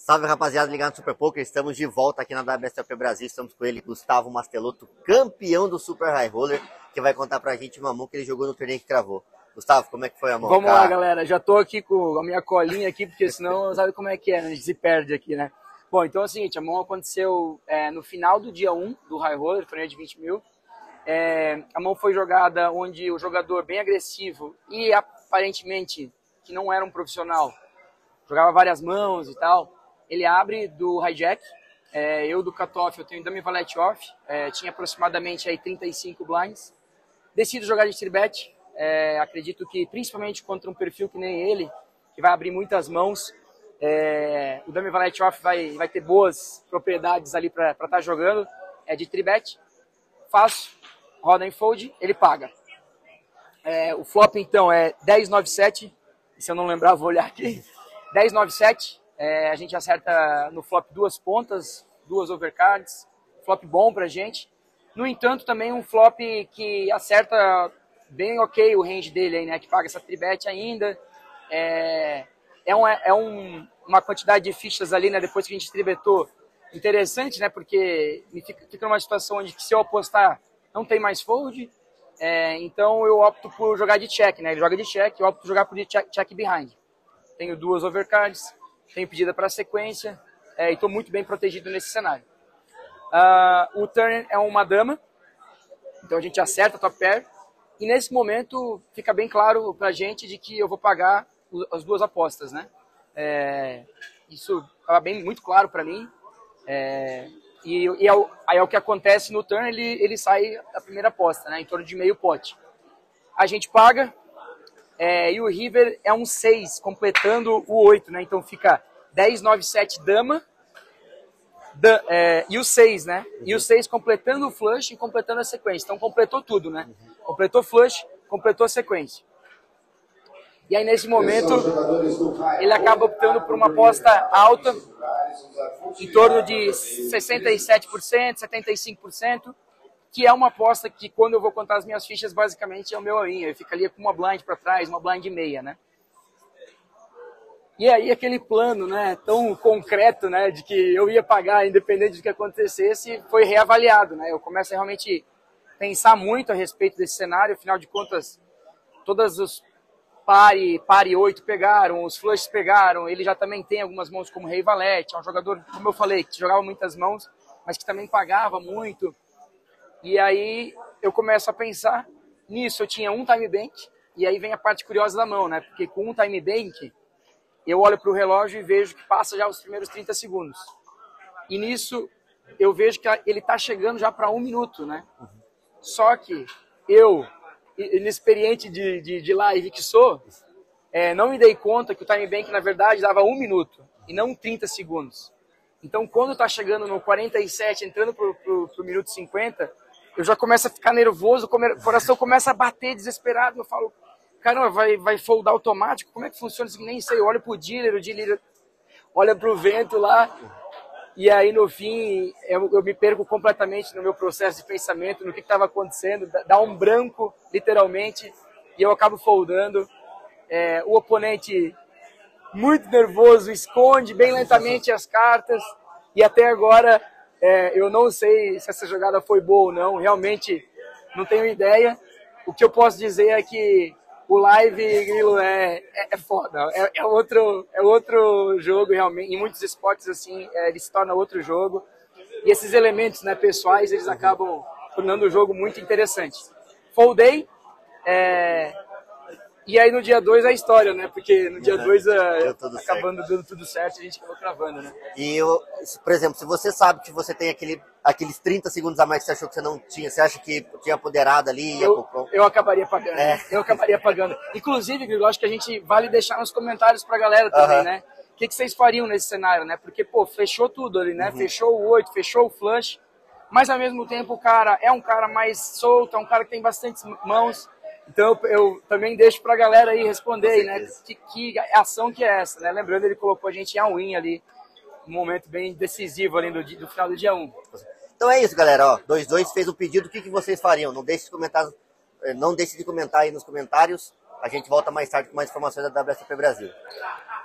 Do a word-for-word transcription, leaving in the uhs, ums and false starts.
Salve, rapaziada, ligado no Super Poker. Estamos de volta aqui na W S O P Brasil. Estamos com ele, Gustavo Mastelotto, campeão do Super High Roller, que vai contar pra gente uma mão que ele jogou no torneio que cravou. Gustavo, como é que foi a mão? Vamos cara? lá, galera. Já tô aqui com a minha colinha aqui, porque senão sabe como é que é, né? A gente se perde aqui, né? Bom, então é o seguinte, a mão aconteceu é, no final do dia um do High Roller, torneio de vinte mil. É, a mão foi jogada onde o jogador bem agressivo e aparentemente que não era um profissional, jogava várias mãos e tal. Ele abre do hijack, é, eu do cutoff, eu tenho dummy valete off, é, tinha aproximadamente aí trinta e cinco blinds. Decido jogar de three bet, é, acredito que principalmente contra um perfil que nem ele, que vai abrir muitas mãos, é, o dummy valete off vai, vai ter boas propriedades ali para estar tá jogando, é de three bet, faço, roda em fold, ele paga. É, o flop então é dez nove sete, se eu não lembrar vou olhar aqui, dez nove sete. É, a gente acerta no flop duas pontas, duas overcards, flop bom pra gente. No entanto, também um flop que acerta bem ok o range dele, aí, né, que paga essa tribet ainda. É, é, um, é um, uma quantidade de fichas ali, né, depois que a gente tribetou, interessante, né, porque fica, fica numa situação onde se eu apostar não tem mais fold, é, então eu opto por jogar de check, né, ele joga de check, eu opto por jogar por de check, check behind. Tenho duas overcards, tenho pedida para sequência, é, e estou muito bem protegido nesse cenário. Uh, o turn é uma dama, então a gente acerta a top pair, e nesse momento fica bem claro para a gente de que eu vou pagar o, as duas apostas, né? É, isso estava bem muito claro para mim, é, e, e é o, aí é o que acontece no turn, ele, ele sai da primeira aposta, né? Em torno de meio pote. A gente paga. É, e o river é um seis, completando o oito, né? Então fica dez nove sete dama, da, é, e o seis, né? E o seis completando o flush e completando a sequência. Então completou tudo, né? Completou flush, completou a sequência. E aí nesse momento ele acaba optando por uma aposta alta, em torno de sessenta e sete por cento, setenta e cinco por cento. Que é uma aposta que, quando eu vou contar as minhas fichas, basicamente é o meu all-in. Eu ficaria com uma blind para trás, uma blind meia, né? E aí aquele plano, né, tão concreto, né, de que eu ia pagar independente do que acontecesse, foi reavaliado, né? Eu começo a realmente pensar muito a respeito desse cenário. Afinal de contas, todas os pare, pare oito pegaram, os flushes pegaram. Ele já também tem algumas mãos como rei valete. É um jogador, como eu falei, que jogava muitas mãos, mas que também pagava muito. E aí eu começo a pensar nisso. Eu tinha um time bank, e aí vem a parte curiosa da mão, né? Porque com um time bank, eu olho para o relógio e vejo que passa já os primeiros trinta segundos. E nisso eu vejo que ele está chegando já para um minuto, né? Só que eu, inexperiente de, de, de live que sou, é, não me dei conta que o time bank, na verdade, dava um minuto e não trinta segundos. Então, quando está chegando no quarenta e sete, entrando para o minuto cinquenta, eu já começo a ficar nervoso, o coração começa a bater desesperado. Eu falo, caramba, vai, vai foldar automático? Como é que funciona isso? Nem sei. Eu olho pro dealer, o dealer olha pro vento lá. E aí, no fim, eu, eu me perco completamente no meu processo de pensamento, no que estava acontecendo. Dá um branco, literalmente, e eu acabo foldando. É, o oponente, muito nervoso, esconde bem lentamente as cartas. E até agora... É, eu não sei se essa jogada foi boa ou não, realmente não tenho ideia. O que eu posso dizer é que o live, Grilo, é, é, é foda, é, é, outro, é outro jogo realmente, em muitos esportes assim, é, ele se torna outro jogo. E esses elementos, né, pessoais, eles acabam tornando o jogo muito interessante. Foldei, é, e aí no dia dois a história, né? Porque no dia dois, é, acabando certo. Dando tudo certo, a gente acabou cravando, né? E, eu, por exemplo, se você sabe que você tem aquele, aqueles trinta segundos a mais que você achou que você não tinha, você acha que tinha apoderado ali? Eu, eu acabaria pagando, é. Eu acabaria pagando. Inclusive, eu acho que a gente vale deixar nos comentários pra galera também, uh-huh. né? O que, que vocês fariam nesse cenário, né? Porque, pô, fechou tudo ali, né? Uhum. Fechou o oito, fechou o flush, mas ao mesmo tempo o cara é um cara mais solto, é um cara que tem bastantes mãos. Então eu, eu também deixo pra galera aí responder, né? Que, que ação que é essa, né? Lembrando, ele colocou a gente em all-in ali, um momento bem decisivo ali no, do final do dia um. Então é isso, galera. dois dois fez o pedido, o que, que vocês fariam? Não deixe de comentar, não deixe de comentar aí nos comentários. A gente volta mais tarde com mais informações da W S O P Brasil.